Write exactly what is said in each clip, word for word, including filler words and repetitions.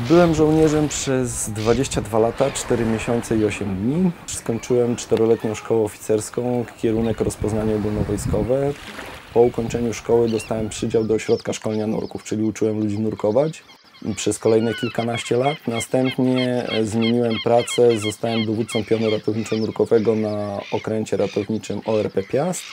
Byłem żołnierzem przez dwadzieścia dwa lata, cztery miesiące i osiem dni. Skończyłem czteroletnią szkołę oficerską, kierunek rozpoznanie ogólnowojskowe. Po ukończeniu szkoły dostałem przydział do ośrodka szkolenia nurków, czyli uczyłem ludzi nurkować przez kolejne kilkanaście lat. Następnie zmieniłem pracę, zostałem dowódcą pionu ratowniczo-nurkowego na okręcie ratowniczym O R P Piast.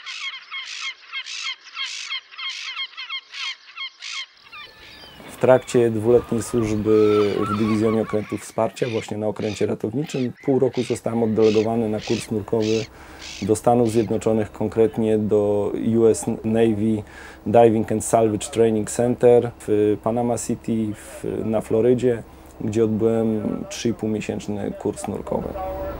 W trakcie dwuletniej służby w Dywizjonie Okrętów Wsparcia, właśnie na okręcie ratowniczym, pół roku zostałem oddelegowany na kurs nurkowy do Stanów Zjednoczonych, konkretnie do U S Navy Diving and Salvage Training Center w Panama City w, na Florydzie, gdzie odbyłem trzy i pół miesięczny kurs nurkowy.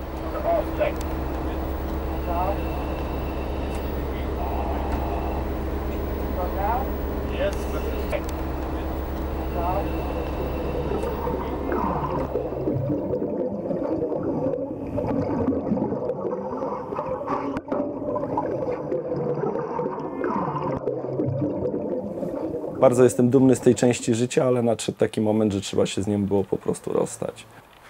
Bardzo jestem dumny z tej części życia, ale nadszedł taki moment, że trzeba się z nią było po prostu rozstać.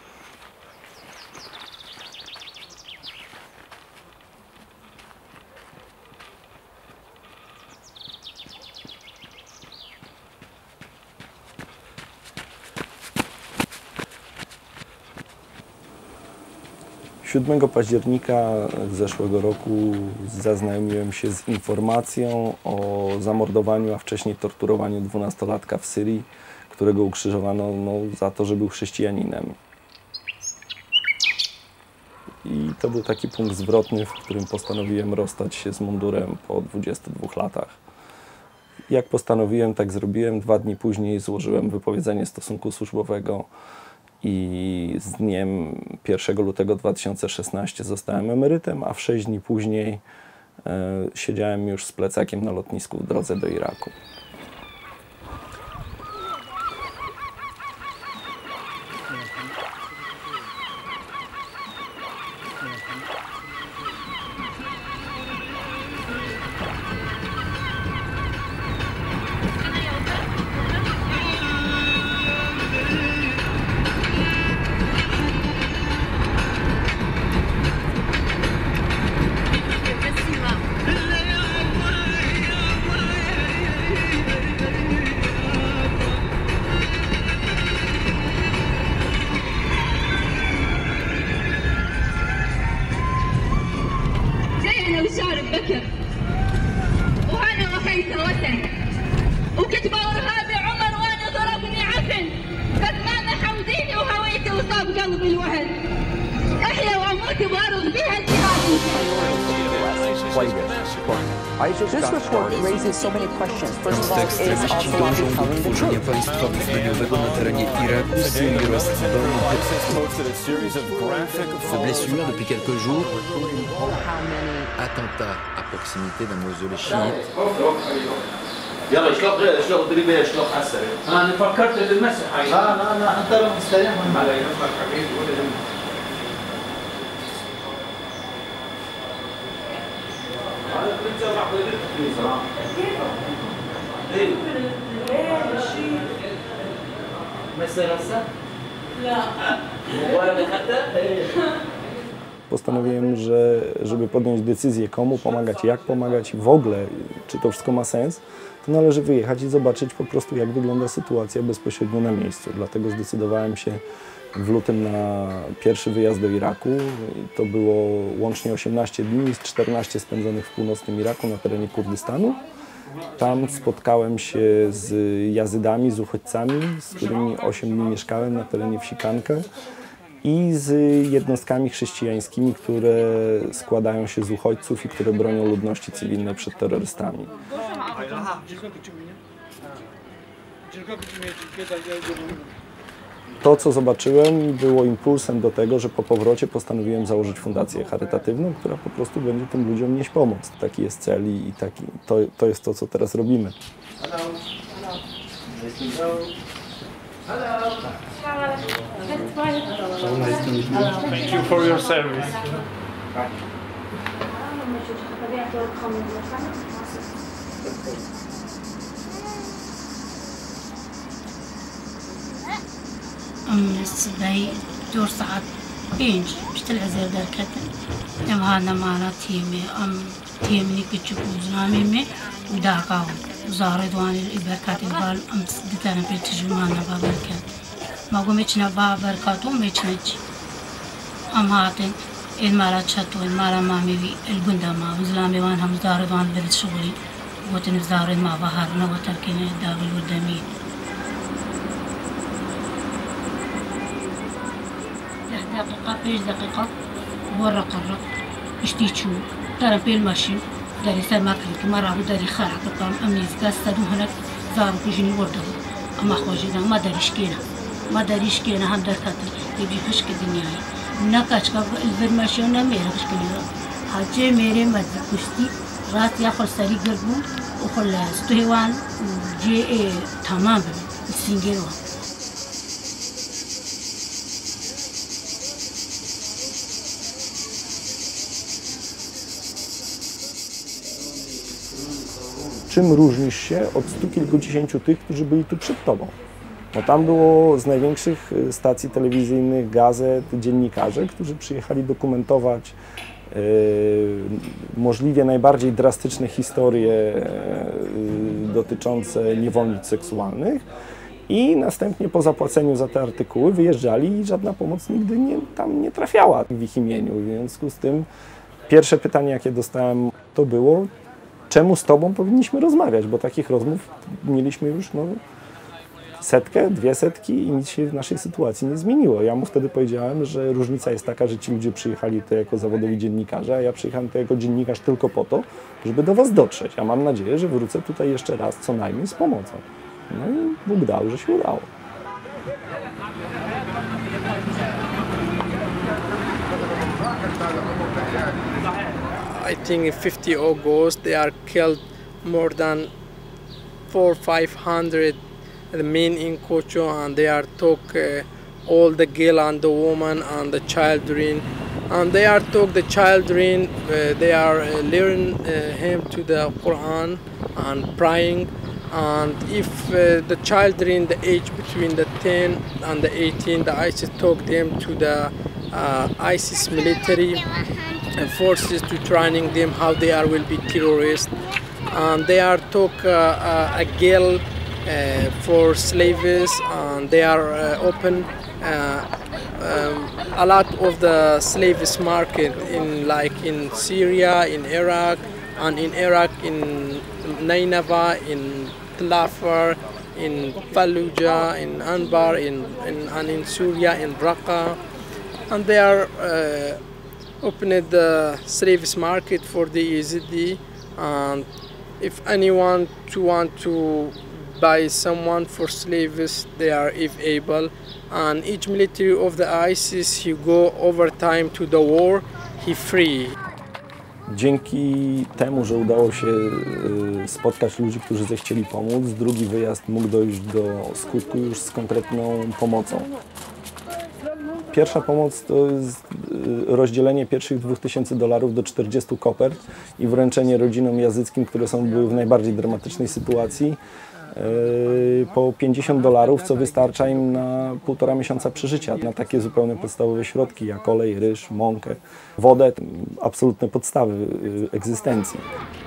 siódmego października zeszłego roku zaznajomiłem się z informacją o zamordowaniu, a wcześniej torturowaniu dwunastolatka w Syrii, którego ukrzyżowano no, za to, że był chrześcijaninem. I to był taki punkt zwrotny, w którym postanowiłem rozstać się z mundurem po dwudziestu dwóch latach. Jak postanowiłem, tak zrobiłem. Dwa dni później złożyłem wypowiedzenie stosunku służbowego i z dniem pierwszego lutego dwa tysiące szesnastego zostałem emerytem, a w sześć dni później e, siedziałem już z plecakiem na lotnisku w drodze do Iraku. This report raises so many questions. First of all, is Ekstremiści dążą do utworzenia państwa uznaniowego na terenie Iraku, Syrii oraz Libanu. Sa blessure depuis quelques jours. Attentat à proximité d'un mausolée chiite. يلا اشلق اشلق ضريبه اشلق حسن انا فكرت بالمسح لا لا لا انت لو مستلمهم على يومك حبيبي ولا يهمك هذا كنت راح ضريبه في صراحه ايه شيء مثلا هسه لا ولا اخذته Postanowiłem, że żeby podjąć decyzję, komu pomagać, jak pomagać i w ogóle, czy to wszystko ma sens, to należy wyjechać i zobaczyć po prostu, jak wygląda sytuacja bezpośrednio na miejscu. Dlatego zdecydowałem się w lutym na pierwszy wyjazd do Iraku. To było łącznie osiemnaście dni, czternaście spędzonych w północnym Iraku na terenie Kurdystanu. Tam spotkałem się z Jazydami, z uchodźcami, z którymi osiem dni mieszkałem na terenie wsi Kankę, i z jednostkami chrześcijańskimi, które składają się z uchodźców i które bronią ludności cywilnej przed terrorystami. To, co zobaczyłem, było impulsem do tego, że po powrocie postanowiłem założyć fundację charytatywną, która po prostu będzie tym ludziom nieść pomoc. Taki jest cel i taki, to, to jest to, co teraz robimy. So nice to meet you. Thank you for your service. أم السبعي دور ساعات بينج بشتل عزير دار كتن أم هذا معنا تيمي أم تيمني كتشوفوا زنامي مي وداقاو وزارد واني الإبركات البال أم سدتنا بيتجو معنا بابركات ما قومتنا بابركاتو ميتشنج أم هاتن المالا شاتو المالا مامي بي الجندما وزلامي وانهم زارد وان برد شغلي وتن زارد ما بهارنا وتركنا داغل ودمي دقيقة بيش دقيقة ورا قرق اشتي تشو ترى في الماشين داري سماكل كمرة وداري خارق الطعم أمنيز قاستدو هناك زارو كجني ورده أما خوجنا ما داري شكينا ما داري شكينا هم دركاتل يبي خشك الدنيا نكاش كاب الفرماشيون ميرا خشك الدنيا هاجي ميري مزد كشتي رات ياخل سري قربو وخل ستوهوان وجي اي تمام السنجيروان Czym różnisz się od stu kilkudziesięciu tych, którzy byli tu przed tobą? Bo tam było z największych stacji telewizyjnych, gazet, dziennikarze, którzy przyjechali dokumentować yy, możliwie najbardziej drastyczne historie yy, dotyczące niewolnic seksualnych i następnie po zapłaceniu za te artykuły wyjeżdżali i żadna pomoc nigdy nie, tam nie trafiała w ich imieniu. W związku z tym pierwsze pytanie, jakie dostałem, to było: czemu z tobą powinniśmy rozmawiać, bo takich rozmów mieliśmy już no, setkę, dwie setki i nic się w naszej sytuacji nie zmieniło. Ja mu wtedy powiedziałem, że różnica jest taka, że ci ludzie przyjechali tutaj jako zawodowi dziennikarze, a ja przyjechałem tutaj jako dziennikarz tylko po to, żeby do was dotrzeć. A mam nadzieję, że wrócę tutaj jeszcze raz, co najmniej z pomocą. No i Bóg dał, że się udało. I think in fifty August they are killed more than four five hundred men in Kocho, and they are took uh, all the girl and the woman and the children, and they are took the children. Uh, they are uh, learn uh, him to the Quran and praying, and if uh, the children the age between the ten and the eighteen, the ISIS took them to the uh, ISIS military forces to training them how they are will be terrorists, and they are took uh, uh, a girl uh, for slaves, and they are uh, open uh, um, a lot of the slaves market in like in Syria, in Iraq, and in Iraq in Nineveh, in Tlafar, in Fallujah, in Anbar, in, in and in Syria, in Raqqa, and they are uh, opened the slaves market for the Yazidi, and if anyone to want to buy someone for slaves, they are if able, and each military of the ISIS he go over time to the war, he free. Dzięki temu, że udało się spotkać ludzi, którzy zechcieli pomóc, drugi wyjazd mógł dojść do skutku już z konkretną pomocą. Pierwsza pomoc to jest rozdzielenie pierwszych dwóch tysięcy dolarów do czterdziestu kopert i wręczenie rodzinom jazyckim, które są były w najbardziej dramatycznej sytuacji, po pięćdziesiąt dolarów, co wystarcza im na półtora miesiąca przeżycia, na takie zupełnie podstawowe środki jak olej, ryż, mąkę, wodę, absolutne podstawy egzystencji.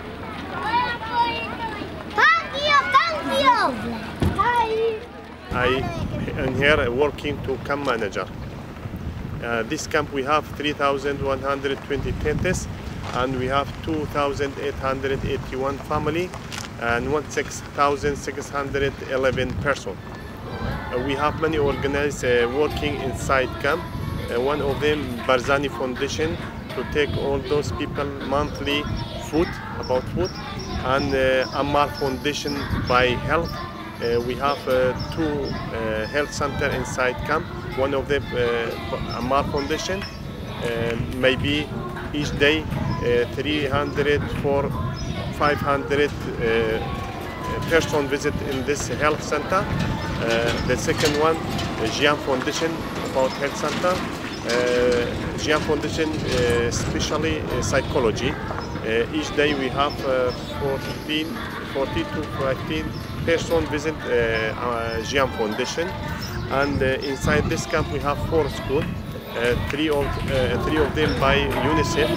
I am here working to camp manager. Uh, this camp we have three thousand one hundred twenty tents, and we have two thousand eight hundred eighty-one family and six thousand six hundred eleven person. Uh, we have many organized uh, working inside camp. Uh, one of them, Barzani Foundation, to take all those people monthly food, about food, and uh, Ammar Foundation by health. Uh, we have uh, two uh, health center inside camp. One of them, uh, Ammar Foundation, uh, maybe each day uh, three hundred for five hundred uh, person visit in this health center. Uh, the second one, Jian Foundation, about health center. Uh, Jian Foundation, uh, especially uh, psychology. Uh, each day we have uh, fourteen, forty to fifteen person visit uh, uh, Jian Foundation, and uh, inside this camp we have four schools, uh, three of uh, three of them by UNICEF.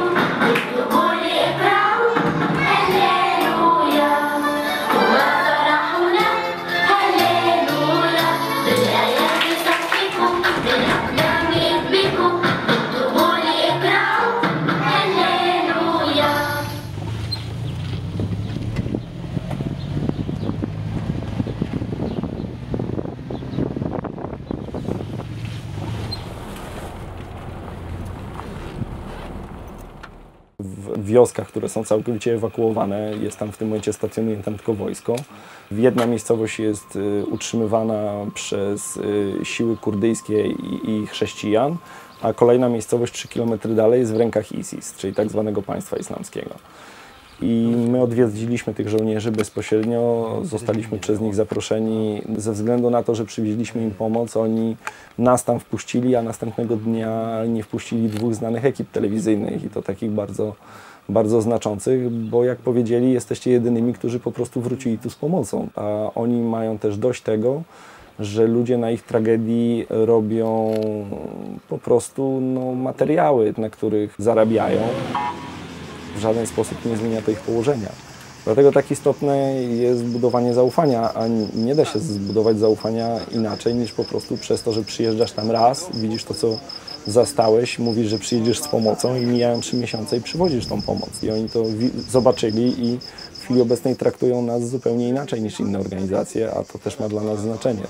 W wioskach, które są całkowicie ewakuowane, jest tam w tym momencie stacjonuje tam tylko wojsko. Jedna miejscowość jest y, utrzymywana przez y, siły kurdyjskie i, i chrześcijan, a kolejna miejscowość trzy kilometry dalej jest w rękach ISIS, czyli tak zwanego państwa islamskiego. I my odwiedziliśmy tych żołnierzy bezpośrednio, zostaliśmy przez nich zaproszeni ze względu na to, że przywieźliśmy im pomoc. Oni nas tam wpuścili, a następnego dnia nie wpuścili dwóch znanych ekip telewizyjnych i to takich bardzo, bardzo znaczących, bo jak powiedzieli, jesteście jedynymi, którzy po prostu wrócili tu z pomocą, a oni mają też dość tego, że ludzie na ich tragedii robią po prostu no, materiały, na których zarabiają. W żaden sposób nie zmienia to ich położenia. Dlatego tak istotne jest budowanie zaufania, a nie da się zbudować zaufania inaczej niż po prostu przez to, że przyjeżdżasz tam raz, widzisz to, co zastałeś, mówisz, że przyjedziesz z pomocą i mijają trzy miesiące i przywozisz tą pomoc. I oni to zobaczyli i w chwili obecnej traktują nas zupełnie inaczej niż inne organizacje, a to też ma dla nas znaczenie.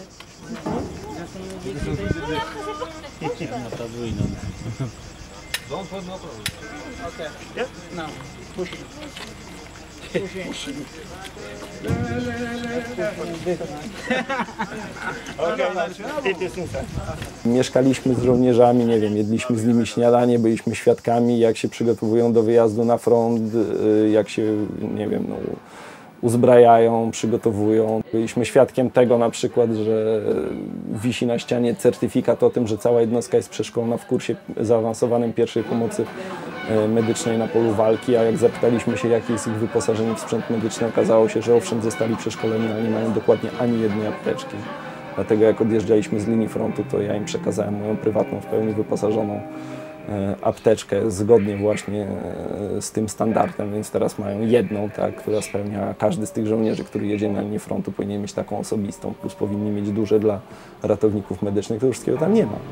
Mieszkaliśmy z żołnierzami, nie wiem, jedliśmy z nimi śniadanie, byliśmy świadkami, jak się przygotowują do wyjazdu na front, jak się, nie wiem, no, uzbrajają, przygotowują. Byliśmy świadkiem tego na przykład, że wisi na ścianie certyfikat o tym, że cała jednostka jest przeszkolona w kursie zaawansowanym pierwszej pomocy medycznej na polu walki, a jak zapytaliśmy się, jakie jest ich wyposażenie w sprzęt medyczny, okazało się, że owszem, zostali przeszkoleni, ale nie mają dokładnie ani jednej apteczki. Dlatego jak odjeżdżaliśmy z linii frontu, to ja im przekazałem moją prywatną, w pełni wyposażoną apteczkę zgodnie właśnie z tym standardem, więc teraz mają jedną, tak, która spełnia każdy z tych żołnierzy, który jedzie na linię frontu, powinien mieć taką osobistą, plus powinni mieć duże dla ratowników medycznych, to wszystkiego tam nie ma.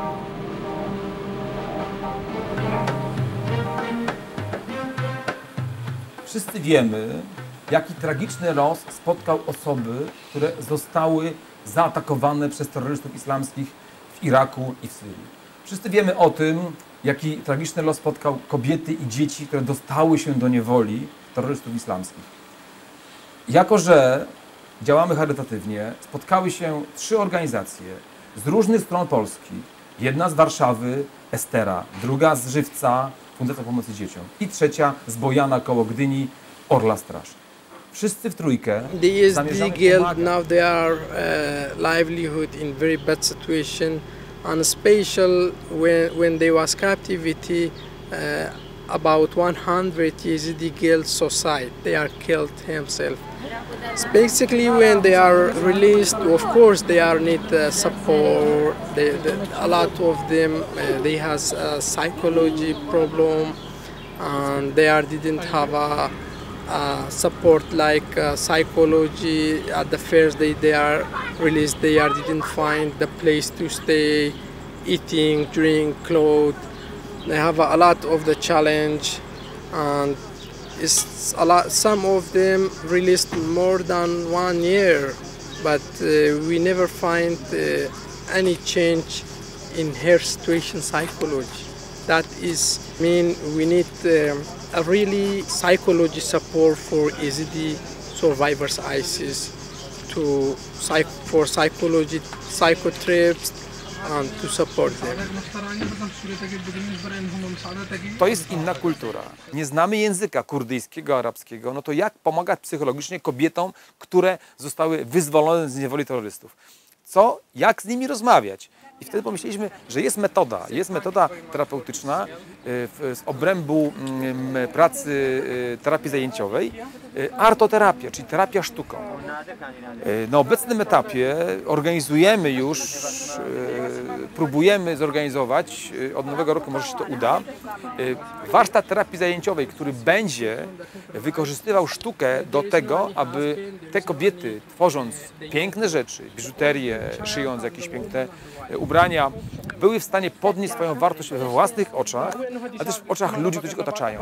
Wszyscy wiemy, jaki tragiczny los spotkał osoby, które zostały zaatakowane przez terrorystów islamskich w Iraku i w Syrii. Wszyscy wiemy o tym, jaki tragiczny los spotkał kobiety i dzieci, które dostały się do niewoli terrorystów islamskich. Jako że działamy charytatywnie, spotkały się trzy organizacje z różnych stron Polski. Jedna z Warszawy, Estera, druga z Żywca, Fundacja Pomocy Dzieciom i trzecia z Bojana koło Gdyni, Orla Straż. Wszyscy w trójkę The E S D zamierzamy Guild, pomagać. now they are uh, livelihood in very bad situation, and special when, when they was captivity, uh, about one hundred Yazidi Guild society, they are killed himself. So basically when they are released, of course they are need uh, support. They, they, a lot of them, uh, they has a psychology problem, and they are didn't have a Uh, support like uh, psychology. At the first day they are released, they are didn't find the place to stay, eating, drink, clothes. They have a, a lot of the challenge, and it's a lot. Some of them released more than one year, but uh, we never find uh, any change in her situation psychology. That is mean we need um, a really psychology support for E Z D survivors ISIS, to psych for psychology, psycho trips, and to support them. To jest inna kultura. Nie znamy języka kurdyjskiego, arabskiego, no to jak pomagać psychologicznie kobietom, które zostały wyzwolone z niewoli terrorystów? Co, jak z nimi rozmawiać? I wtedy pomyśleliśmy, że jest metoda, jest metoda terapeutyczna z obrębu pracy terapii zajęciowej, artoterapia, czyli terapia sztuką. Na obecnym etapie organizujemy już, próbujemy zorganizować, od nowego roku może się to uda, warsztat terapii zajęciowej, który będzie wykorzystywał sztukę do tego, aby te kobiety, tworząc piękne rzeczy, biżuterię, szyjąc jakieś piękne ubrania, były w stanie podnieść swoją wartość we własnych oczach, ale też w oczach ludzi, którzy ich otaczają.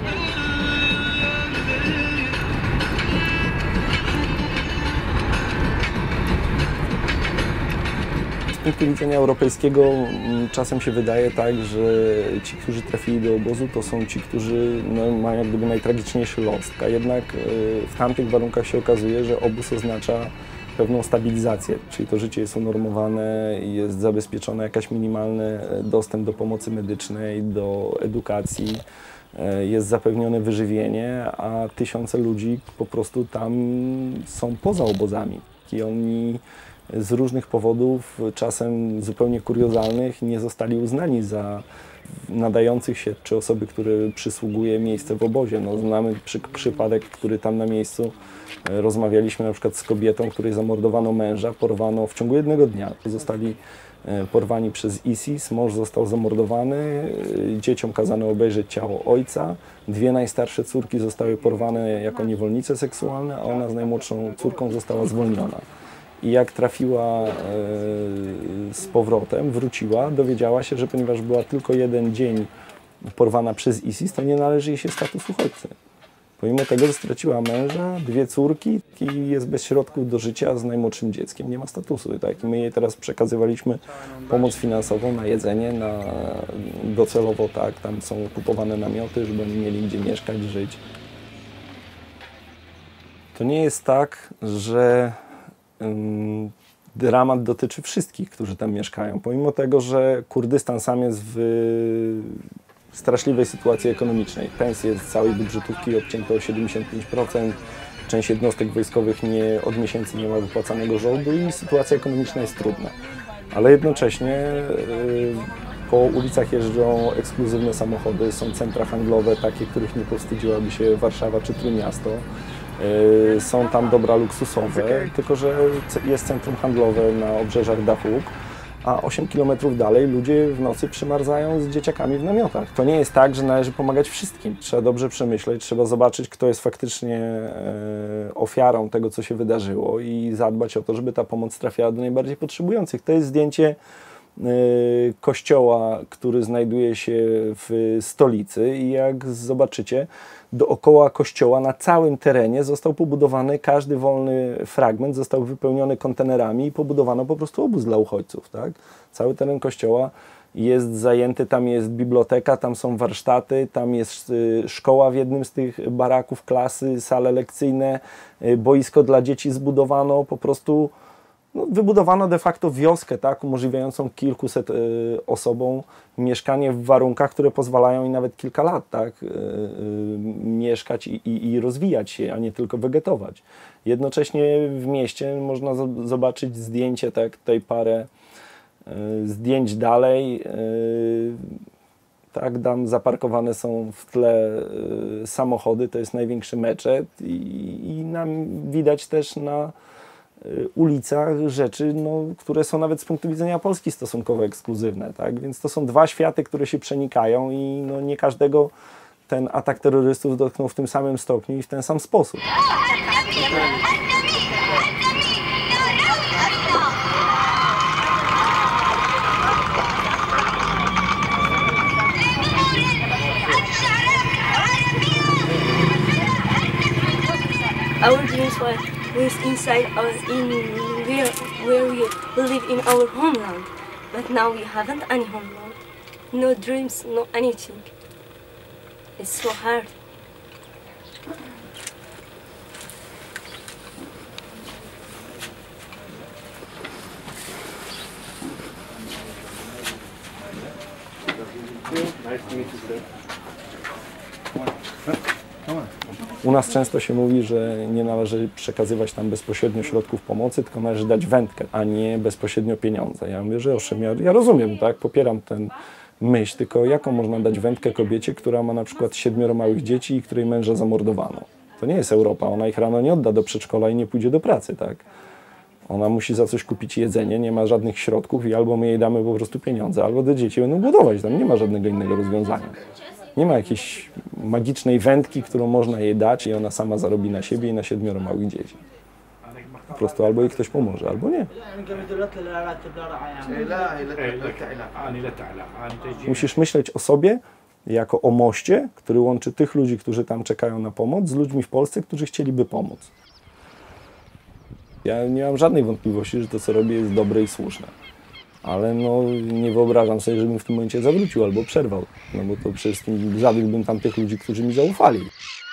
Z punktu widzenia europejskiego czasem się wydaje tak, że ci, którzy trafili do obozu, to są ci, którzy no, mają jak gdyby najtragiczniejszy los. A jednak w tamtych warunkach się okazuje, że obóz oznacza pewną stabilizację, czyli to życie jest unormowane, jest zabezpieczony jakaś minimalny dostęp do pomocy medycznej, do edukacji, jest zapewnione wyżywienie, a tysiące ludzi po prostu tam są poza obozami i oni z różnych powodów, czasem zupełnie kuriozalnych, nie zostali uznani za nadających się, czy osoby, które przysługuje miejsce w obozie. No, znamy przy, przypadek, który tam na miejscu rozmawialiśmy na przykład z kobietą, której zamordowano męża, porwano w ciągu jednego dnia. Zostali porwani przez ISIS, mąż został zamordowany, dzieciom kazano obejrzeć ciało ojca, dwie najstarsze córki zostały porwane jako niewolnice seksualne, a ona z najmłodszą córką została zwolniona. I jak trafiła e, z powrotem, wróciła, dowiedziała się, że ponieważ była tylko jeden dzień porwana przez ISIS, to nie należy jej się status uchodźcy. Pomimo tego, że straciła męża, dwie córki i jest bez środków do życia z najmłodszym dzieckiem, nie ma statusu. Tak? I my jej teraz przekazywaliśmy pomoc finansową na jedzenie, na, docelowo tak, tam są kupowane namioty, żeby oni mieli gdzie mieszkać, żyć. To nie jest tak, że dramat dotyczy wszystkich, którzy tam mieszkają. Pomimo tego, że Kurdystan sam jest w straszliwej sytuacji ekonomicznej. Pensje z całej budżetówki obcięte o siedemdziesiąt pięć procent, część jednostek wojskowych nie, od miesięcy nie ma wypłacanego żołdu i sytuacja ekonomiczna jest trudna. Ale jednocześnie po ulicach jeżdżą ekskluzywne samochody, są centra handlowe, takie, których nie powstydziłaby się Warszawa czy Trójmiasto. Są tam dobra luksusowe, tylko że jest centrum handlowe na obrzeżach Dachuk, a osiem kilometrów dalej ludzie w nocy przymarzają z dzieciakami w namiotach. To nie jest tak, że należy pomagać wszystkim. Trzeba dobrze przemyśleć, trzeba zobaczyć, kto jest faktycznie ofiarą tego, co się wydarzyło i zadbać o to, żeby ta pomoc trafiała do najbardziej potrzebujących. To jest zdjęcie kościoła, który znajduje się w stolicy i jak zobaczycie, dookoła kościoła na całym terenie został pobudowany, każdy wolny fragment został wypełniony kontenerami i pobudowano po prostu obóz dla uchodźców. Tak? Cały teren kościoła jest zajęty, tam jest biblioteka, tam są warsztaty, tam jest szkoła w jednym z tych baraków, klasy, sale lekcyjne, boisko dla dzieci zbudowano, po prostu no, wybudowano de facto wioskę, tak, umożliwiającą kilkuset y, osobom mieszkanie w warunkach, które pozwalają im nawet kilka lat tak, y, y, mieszkać i, i, i rozwijać się, a nie tylko wegetować. Jednocześnie w mieście można zobaczyć zdjęcie, tak, tutaj parę y, zdjęć dalej. Y, tak, tam zaparkowane są w tle y, samochody, to jest największy meczet i, i nam widać też na ulicach rzeczy, no, które są nawet z punktu widzenia Polski stosunkowo ekskluzywne. Tak? Więc to są dwa światy, które się przenikają i no, nie każdego ten atak terrorystów dotknął w tym samym stopniu i w ten sam sposób. Our dreams were was inside our in where where we live in our homeland, but now we haven't any homeland, no dreams, no anything. It's so hard. Nice to meet you, sir. Come on. Come on. U nas często się mówi, że nie należy przekazywać tam bezpośrednio środków pomocy, tylko należy dać wędkę, a nie bezpośrednio pieniądze. Ja mówię, że owszem, ja, ja rozumiem, tak, popieram ten myśl, tylko jaką można dać wędkę kobiecie, która ma na przykład siedmioro małych dzieci i której męża zamordowano. To nie jest Europa, ona ich rano nie odda do przedszkola i nie pójdzie do pracy, tak? Ona musi za coś kupić jedzenie, nie ma żadnych środków i albo my jej damy po prostu pieniądze, albo te dzieci będą głodować, tam nie ma żadnego innego rozwiązania. Nie ma jakiejś magicznej wędki, którą można jej dać i ona sama zarobi na siebie i na siedmioro małych dzieci. Po prostu albo jej ktoś pomoże, albo nie. Musisz myśleć o sobie jako o moście, który łączy tych ludzi, którzy tam czekają na pomoc, z ludźmi w Polsce, którzy chcieliby pomóc. Ja nie mam żadnej wątpliwości, że to, co robię, jest dobre i słuszne. Ale no, nie wyobrażam sobie, żebym w tym momencie zawrócił albo przerwał. No bo to przede wszystkim zawiódłbym tam tych ludzi, którzy mi zaufali.